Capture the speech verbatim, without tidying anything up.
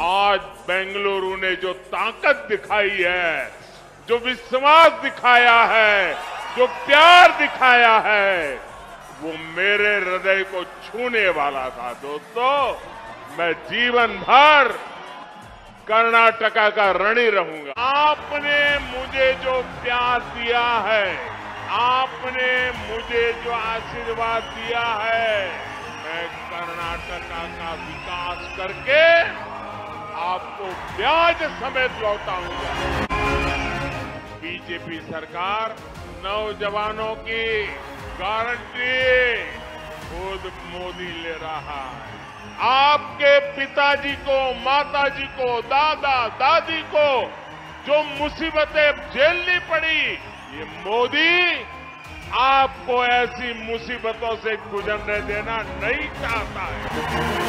आज बेंगलुरु ने जो ताकत दिखाई है, जो विश्वास दिखाया है, जो प्यार दिखाया है, वो मेरे हृदय को छूने वाला था। दोस्तों, मैं जीवन भर कर्नाटका का ऋणी रहूंगा। आपने मुझे जो प्यार दिया है, आपने मुझे जो आशीर्वाद दिया है, मैं कर्नाटका का विकास करके आपको ब्याज समेत लौटाऊंगा। बीजेपी सरकार नौजवानों की गारंटी खुद मोदी ले रहा है। आपके पिताजी को, माताजी को, दादा दादी को जो मुसीबतें झेलनी पड़ी, ये मोदी आपको ऐसी मुसीबतों से गुजरने देना नहीं चाहता है।